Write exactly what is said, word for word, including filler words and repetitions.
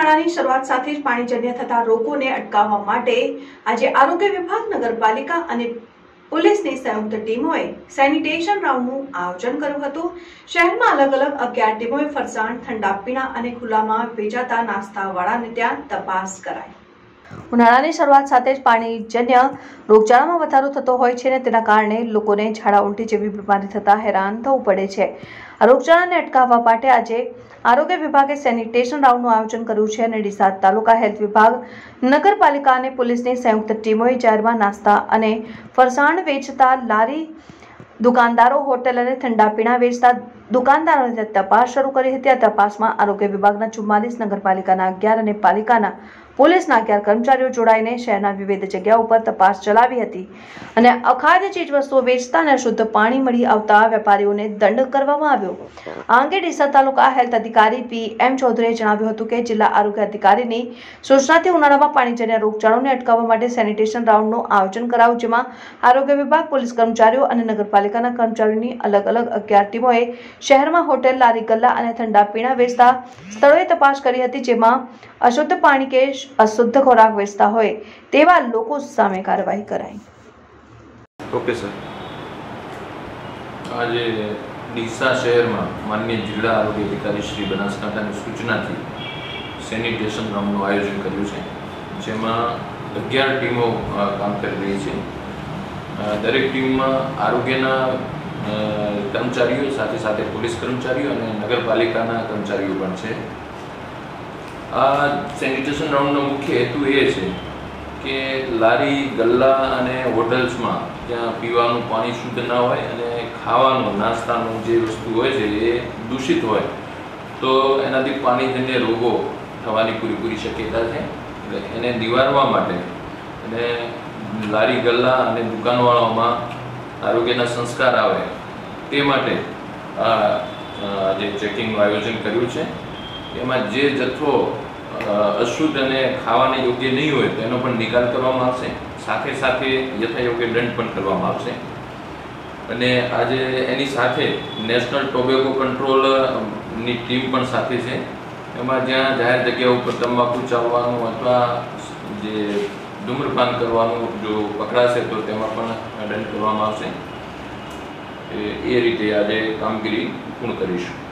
ઉનાળાની શરૂઆત સાથે જ પાણીજન્ય થતા રોગોને અટકાવવા માટે આજે આરોગ્ય વિભાગ, નગરપાલિકા અને પોલીસની સંયુક્ત ટીમોએ સેનિટેશન રાઉન્ડનું આયોજન કર્યું હતું। શહેરમાં અલગ અલગ અગિયાર ટીમોએ ફરસાણ, ઠંડા પીણા અને ખુલ્લામાં વેચાતા નાસ્તાવાળાને ત્યાં તપાસ કરાઈ। ઉનાળાની શરૂઆત સાથે જ પાણીજન્ય રોગચાળામાં વધારો થતો હોય છે અને તેના કારણે લોકોને ઝાડા ઉલટી જેવી બીમારી થતા હેરાન થવું પડે છે। આ રોગચાળાને અટકાવવા માટે આજે આરોગ્ય વિભાગે સેનિટેશન રાઉન્ડનું આયોજન કર્યું છે અને ડીસા તાલુકા હેલ્થ વિભાગ, નગરપાલિકા અને પોલીસની સંયુક્ત ટીમોએ જાહેરમાં નાસ્તા અને ફરસાણ વેચતા લારી દુકાનદારો, હોટેલ અને ઠંડા પીણા વેચતા દુકાનદારોને તપાસ શરૂ કરી હતી। આ તપાસમાં આરોગ્ય વિભાગના ચુમ્માલીસ, નગરપાલિકાના અગિયાર અને પાલિકાના પોલીસના અગિયાર કર્મચારીઓ જોડાઈને શહેરના વિવિધ જગ્યાઓ પર તપાસ ચલાવી હતી અને અખાદ્ય ચીજવસ્તુઓ વેચતા અને અશુદ્ધ પાણી મળી આવતા વેપારીઓને દંડ કરવામાં આવ્યો। આ અંગે ડીસા તાલુકા હેલ્થ અધિકારી પી એમ ચૌધરીએ જણાવ્યું હતું કે જિલ્લા આરોગ્ય અધિકારીની સૂચનાથી ઉનાળામાં પાણીજન્ય રોગચાળાને અટકાવવા માટે સેનિટેશન રાઉન્ડનું આયોજન કરાયું, જેમાં આરોગ્ય વિભાગ, પોલીસ કર્મચારીઓ અને નગરપાલિકાના કર્મચારીઓની અલગ અલગ અગિયાર ટીમોએ શહેરમાં હોટેલ, લારી ગલ્લા અને ઠંડા પીણા વેચતા સ્થળોએ તપાસ કરી હતી, જેમાં અશુદ્ધ પાણી કે અશુદ્ધ ખોરાક વેચતા હોય તેવા લોકો સામે કાર્યવાહી કરાઈ। ઓકે સર, આજે ડીસા શહેરમાં માનનીય જિલ્લા આરોગ્ય અધિકારી શ્રી બનાસકાંઠાની સૂચનાથી સેનિટેશન રાઉન્ડનું આયોજન કર્યું છે, જેમાં અગિયાર ટીમો કામ કરી રહી છે। દરેક ટીમમાં આરોગ્યના કર્મચારીઓ સાથે સાથે પોલીસ કર્મચારીઓ અને નગરપાલિકાના કર્મચારીઓ પણ છે। આ સેનિટેશન રાઉન્ડનો મુખ્ય હેતુ એ છે કે લારી, ગલ્લા અને હોટલ્સમાં જ્યાં પીવાનું પાણી શુદ્ધ ના હોય અને ખાવાનું, નાસ્તાનું જે વસ્તુ હોય છે એ દૂષિત હોય તો એનાથી પાણીજન્ય રોગો થવાની પૂરેપૂરી શક્યતા છે। એટલે એને નિવારવા માટે અને લારી, ગલ્લા અને દુકાનવાળાઓમાં આરોગ્યના સંસ્કાર આવે તે માટે આ જે ચેકિંગનું આયોજન કર્યું છે। એમાં જે જથ્થો અશુદ્ધ અને ખાવાને યોગ્ય નહીં હોય તો એનો પણ નિકાલ કરવામાં આવશે, સાથે સાથે યથાયોગ્ય દંડ પણ કરવામાં આવશે। અને આજે એની સાથે નેશનલ ટોબેકો કંટ્રોલની ટીમ પણ સાથે છે। એમાં જ્યાં જાહેર જગ્યા ઉપર તંબાકુ ચાવવાનું અથવા જે ધૂમ્રપાન કરવાનું જો પકડાશે તો તેમાં પણ દંડ કરવામાં આવશે। એ રીતે આજે કામગીરી પૂર્ણ કરીશું।